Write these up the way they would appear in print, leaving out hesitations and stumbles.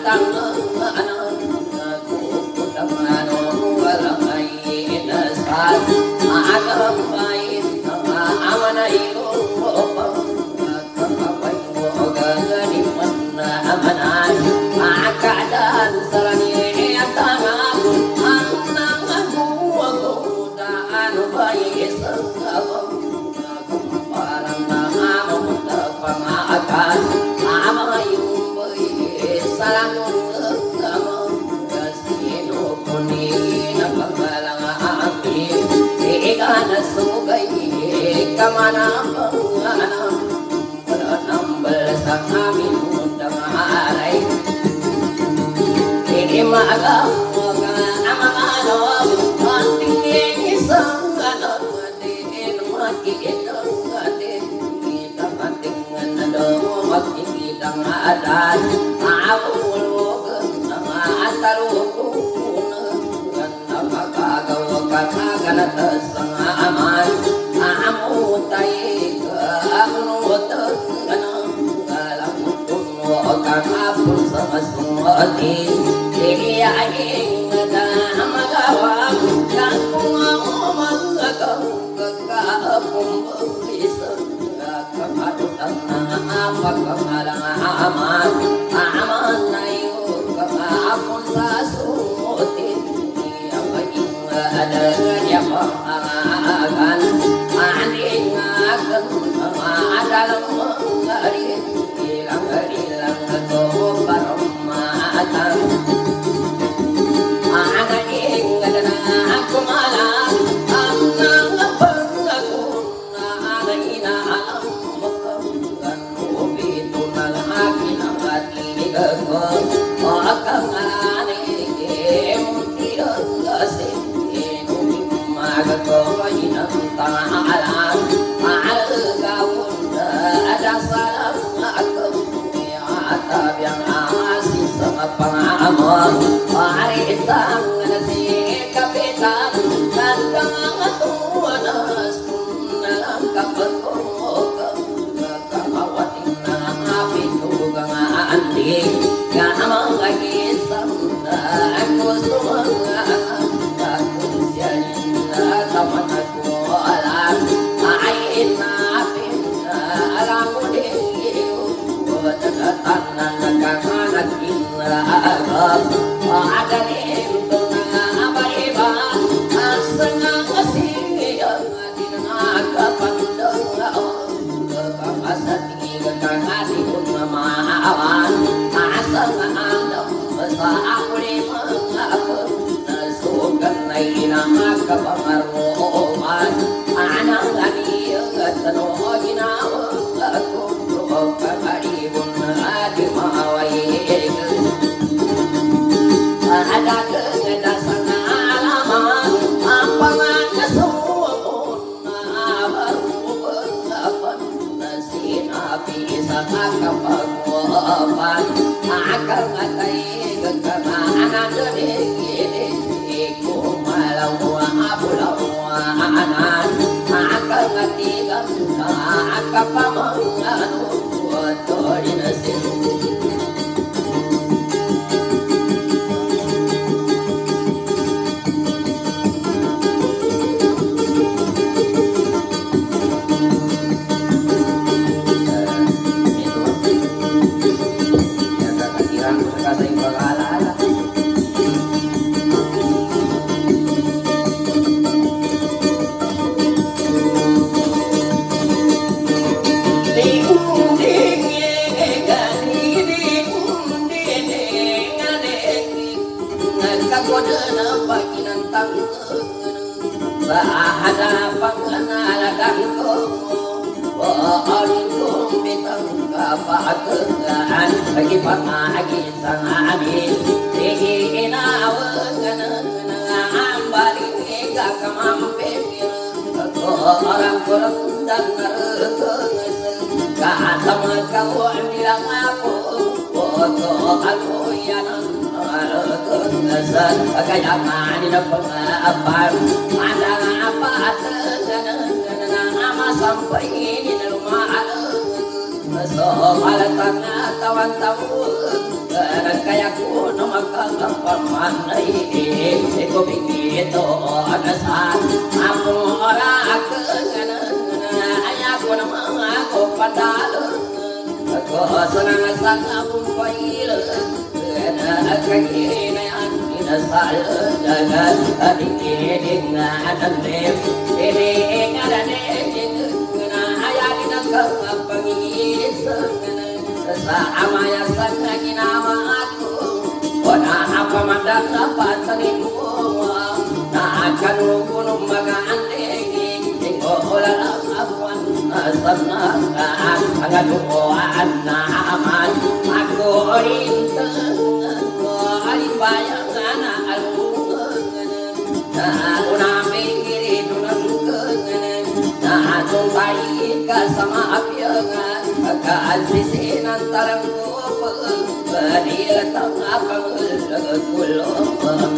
Kayak pamanay ko bigito anasan ako ora ayako naman ako padalo ako sanang akong pailo na kaginayan inasal dagat adikiding na anandem ini ngadanin na ayakin ang kapangisan sa amayasan na ginawa ako o na apamandang dapat sa mo na akanukunong mag-aanting o lang abuan sa nakaan ang anukuan na aman ako rin alibayang na alungan na unaming girito ng kangan na atong bayi ka sa maapiangan pagkaansisin ang talang ko padilat ang apangulong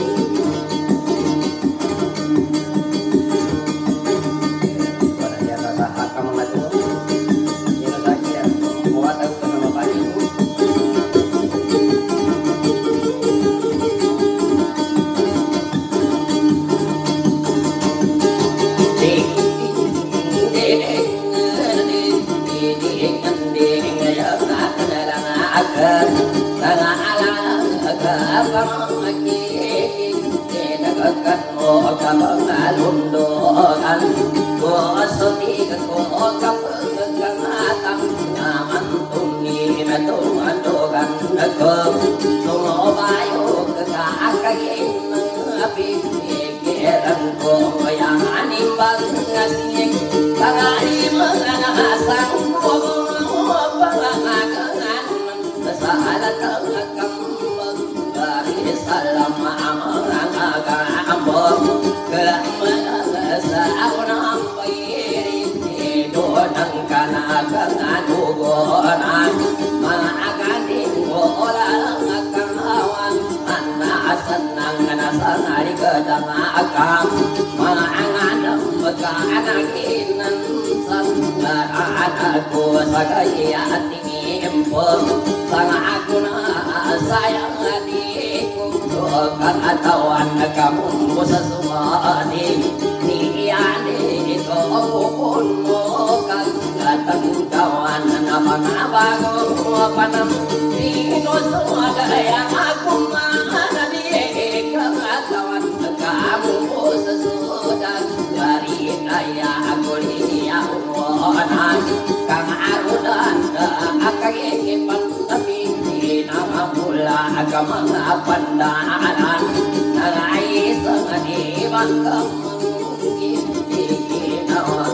kalundokan ko asoti ko kapagkangatang naman tuni na tumandogan ko tumobayo kakakagin pipikiran ko yang animbang ngasing tangali mga asang ko pangangakan sa halatang kambang dari salam amang sa ako ng pairin doon kanagang dugonan mga aganing mo lang kanghawan anaasan ng nasangari kadang akam mga anganang magkaanaginan sa laraan ako sa kaya tingin po sa ako na sayang adik ko katawan na kamumbo sa sumani niyani ko upon mo kagatanggawan na mga bagong panam pinusumagaya akong mananadik katawan na kamumbo sa sudan dari kaya ako liyawanan kang arudan akagipan tapi namamula ka mga pandaanan nangais ang ibang kamangiginawa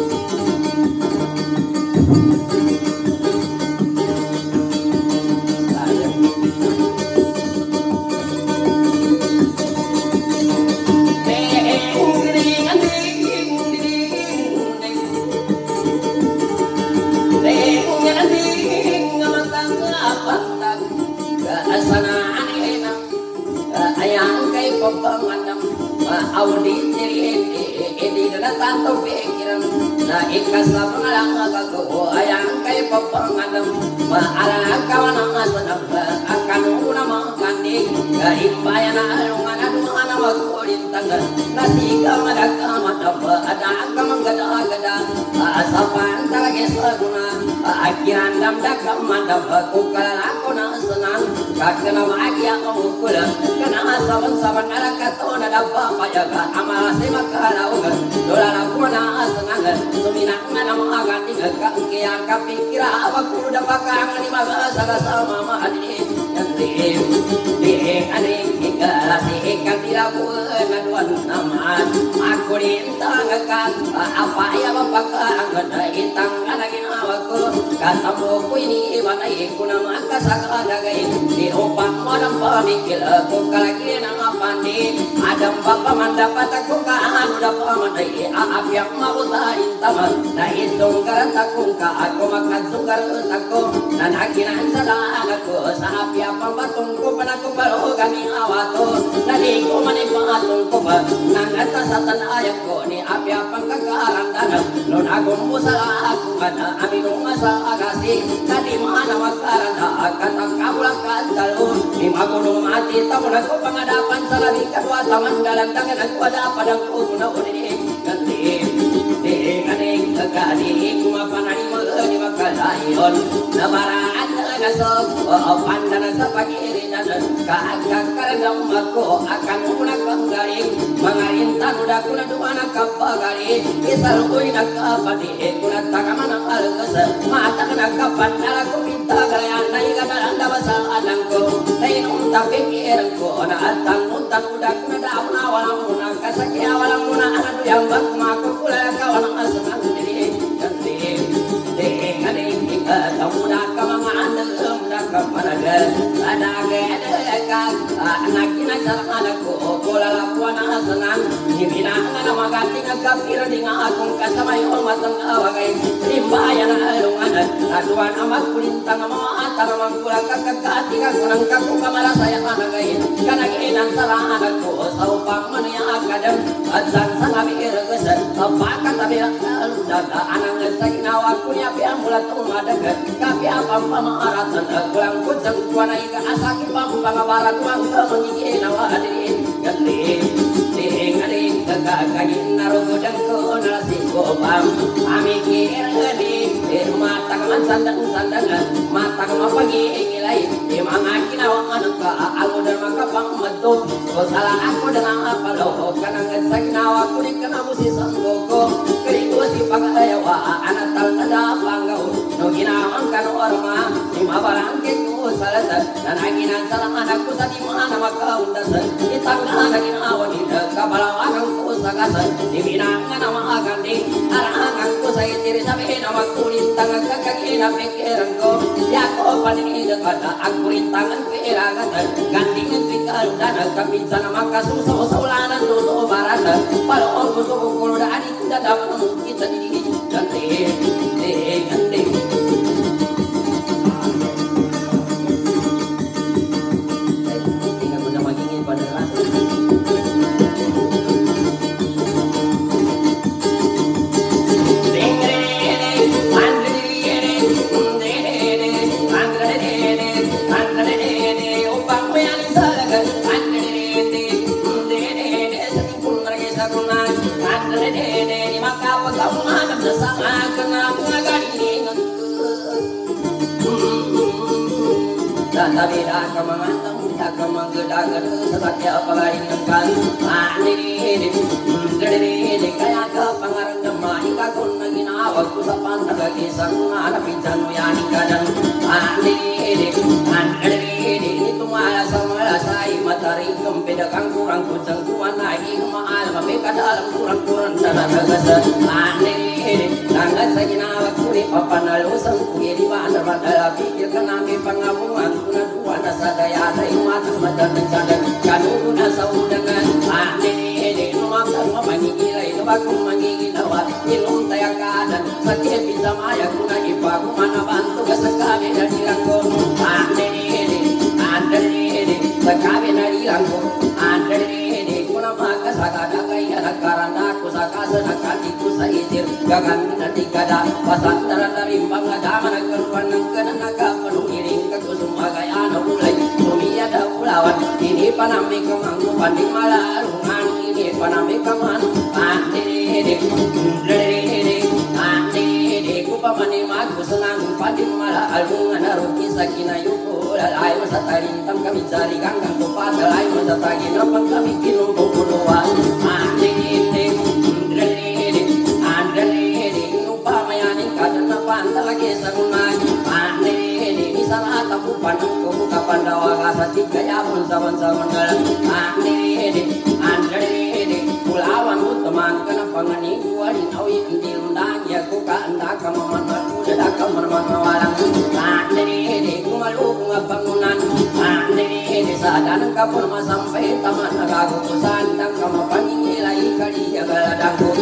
ayang kay pagpanganam audit hindi na tanto pikiran na ikasama lang ako ayang kay pagpanganam maalakawan ang asanam akan una mga kandig kahimbaya na alungan na dumaan na magkulintang nasiga madagkamatap ada ka manggada-gada asapan talaga sa guna akiran damdakam madap kukalako na senang kakena magia mengukulan kena saban-saban alakato na dapat pajaga amalasi makalaugan dola lakuna senang suminak na mga tinggal kaya kapikira aku dapat kangen di masa sama mahadi nanti aning ikalasi ikan dilakukan aduan naman aku rintang kan apa ya bapak angkat itang lagi nawaku katamu ku ini badai ku nama kasakadagai di opang modam pamikil aku kalagi nang apandi adam bapak mendapat aku kan udah pamandai aap yang mau tahin taman na itong karantakung ka aku makan sukar aku dan akinan sadaan aku sa apya pambatong ko panaku balo kami awato nadi ko manipatong ko ba nang atas atan ayak ko ni apya pangkakarandanan non ako mo sa ako kana aminong masa agasi nadi mana makaranda akan ang kabulakan dalon Di magunung mati tamu aku pengadapan salabi kedua taman dalam tangan aku ada padang guna udini ganti dengan kekali kuma panani di makalayon nabaraan nasok pandana sa pagirinan kaagag karadang mako akan muna kanggaling mangarintan udah kuna duana kapagaling isalukoy nakapati kuna takaman ang algas mata ka nakapandala ko pinta galayan na ikadalang dabasa alang ko na inunta pikiran ko na atang untang udah kuna daw na walang muna kasakya walang muna ano yang bakmako kula kawan ang asungan diri ganti dengan kamu nak kemangan dalam nak kemana ada anak kita jalan anakku pola lakuan asanan hibina nama ganti ngakapir dengan akung kasamai hormat awagai rimbayan alungan aduan amat kulintang ama atar mangkula kakakati kakunang kakung kamala saya anagai karena kinan salah anakku saupang mania akadem adzan sangabi ergesan apa kata bilang lalu dada anak sakinawa punya piang mulat umadagat kapi apa pamaratan kulang kucang kuana ika asaki pampangabarat wang mengigi nawa adirin ganti dengan kagagin narugo dan ko nasi kopam amikir di mata kaman sandang mata kaman pagi ngilai di mangakin awang anak aku dan maka pang metu ko salah aku dengan apa lo kanang sakinawa aku dikena musi sanggoko keriku si pagayawa anak tal ada panggau no ginawang kan orma lima barang itu salasa dan aginan salah anakku sa di mana maka undas di tangga ginawa di kabalawan ko sagasan di binangan nama agandi arangan ko sa itiri sabi nama kulintang kakakina pikiran ko ya ko panini dekat aku rintangan pirangan gandingin pikal dan kapinsa nama kasuso saulanan doso barata palo ko so ko da ani kuda dapat kita di ganti ganti tapi dah kemangantang dah kemanggedagan sesakya apalagi nengkan ini kayak ke pangarang demai kakun nagina waktu sapan naga kisang ada pincanu yani kadang ini tumala samala sai matari kempeda kang kurang kucang kuan lagi maal mabeka dalam kurang dana gasa tangga sagina waktu di papan alusang kuye di bandar bandar pikir kenami pangabungan kuna dua nasa daya ada imata madan mencadang kanuna saudangan numakan mamangigilay nubakong mangiginawa ilong tayakadan sakit bisa maya kuna ipaku mana bantu kasakabi na dirangko sakabi na dirangko kuna makasakada kaya nakaranda ko sakasa nakatiku sa itir gagan na tikada pasantara na rimbang adama nagkaruan ng kananagapanuhiring kakusumagaya na ulay tumiya da ulawan ini panami kamangko panding malalungan ini panami kaman kupamani magu senang panding malalungan naruki sakinayuko lalay masatalintang kami cari ganggang kupatalay masatagi napang kami kinumpong punuan upamayaning kadan na pantalagi sa kunay salah tapu pandang ko kapandawa sa tikayapon sa bansa-bansa kulawan utama kana pangani kuwalin awi hindi undang ya ko kaanda ka mamana kuda ka manmawalang kumalu nga bangunan sa danang kapon masampai taman nagagutusan dang ka mapangingilay kaliya galadang ko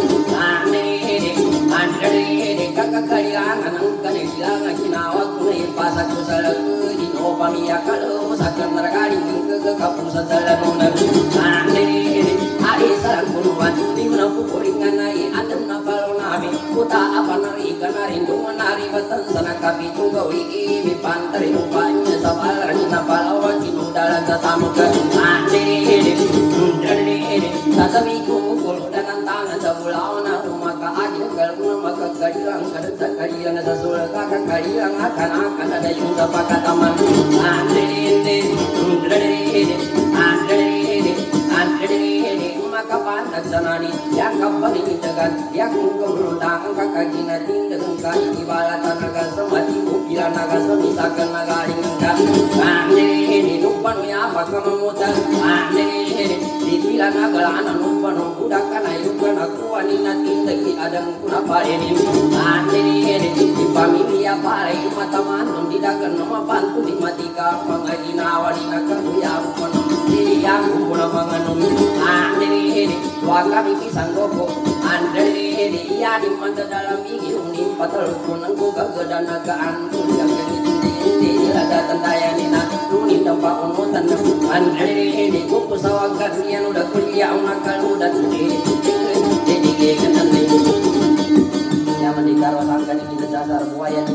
kakakalilangan ang kanilangan kinawag ko na ipasag ko sa lago dino pamiyak kalo sa kanaragaling ng kagakapusan sa lamunan hari sarang punuan di mana pupuringan ay adan na palo namin kuta apa nari kanarin dungan nari batan sana kapi tugaw iimi pantari upanya sa balar na palawan kinudala tanda tamuka ande tatabi ku kulu dan tangan sebulau na maka aja kalau maka kadilang kada kadilang sasul kakak kadilang akan ada yung sapaka taman ande maka pantas sanani yang kapal ini tegan yang kemerundang kakak gina tinggal kali di balatan naga semati ukiran naga semisakan naga ringkan ande lupa ya maka memutar ande dibilang naga anak lupa udah kan ayu kan aku wanita tinggal ada kuna pareni ande di familia pare mata manun didakan nama bantu di matika mangajina wanita kerja yang guna manganum ande wakami pisang goko ande iya di mata dalam iki unim patal kunang ku kagada nagaan yang ini ada tandayani na nunin tempat unutan ande ku pesawakan yang udah kuliah unakal udah jadi kenan nih nyaman di kawasan kita dasar buaya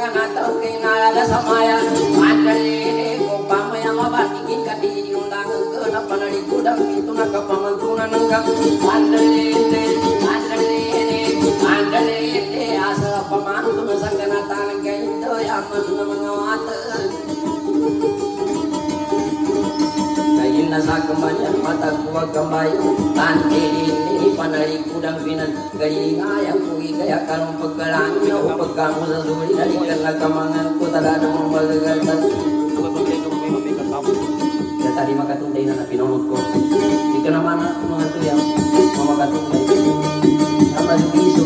dengan atau kinala samaya mandali ko pamaya mabati ka di undang kenapa nari kudang itu nak pamantunan nangka mandali asa pamantun sanggana tanang kaito yang mengawat nasa kembali mata gua kembali tante ini panari kudang binan gaya ayam kui gaya kalung pegelangnya pegang sesuai dari kerana kemangan ku tak ada membagalkan ya tadi maka tundai nana pinonotku di kena mana mengentu yang mau makan tundai sama bisu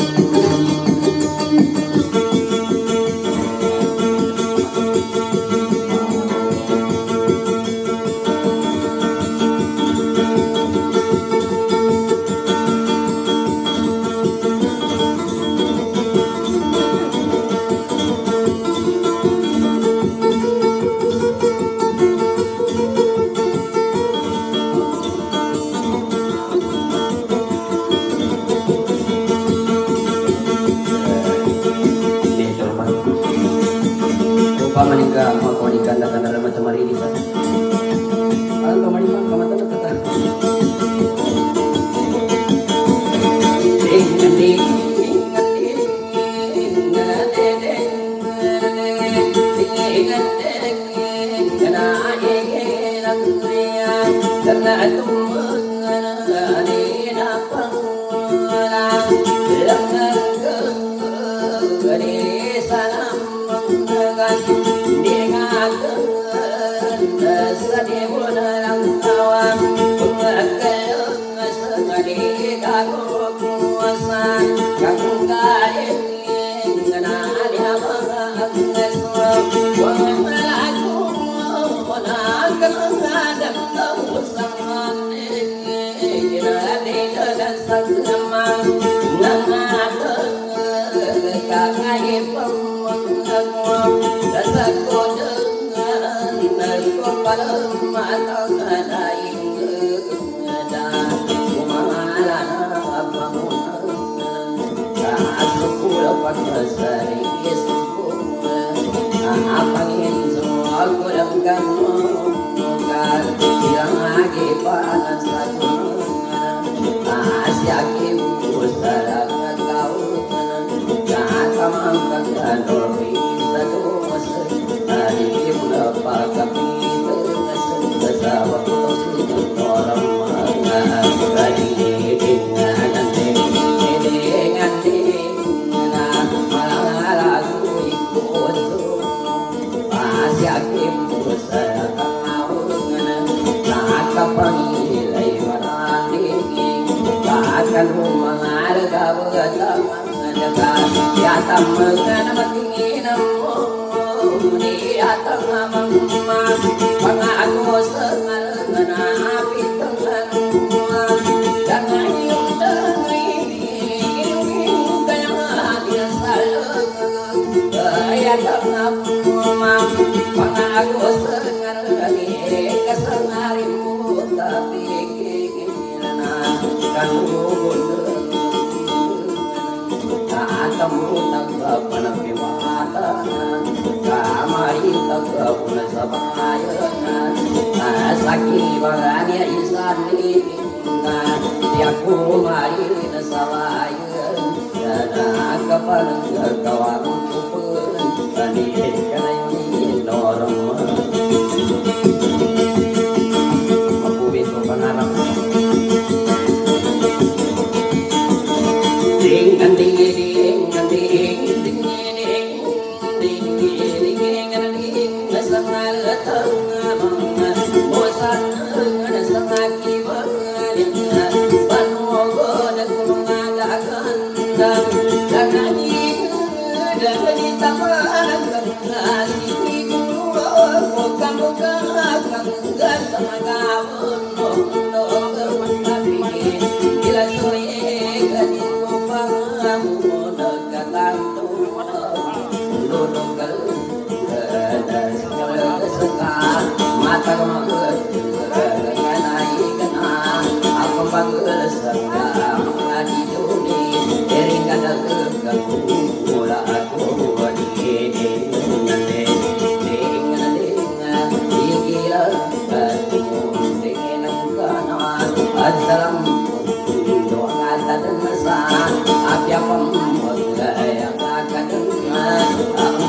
manika makonikan dan dalam macam hari ini kan kalau manika kamata kata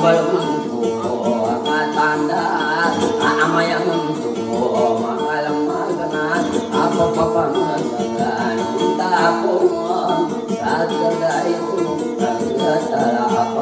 balungku tanda amayang tunggu makalang maganan apa papangagan tapo sa dayo kagala apa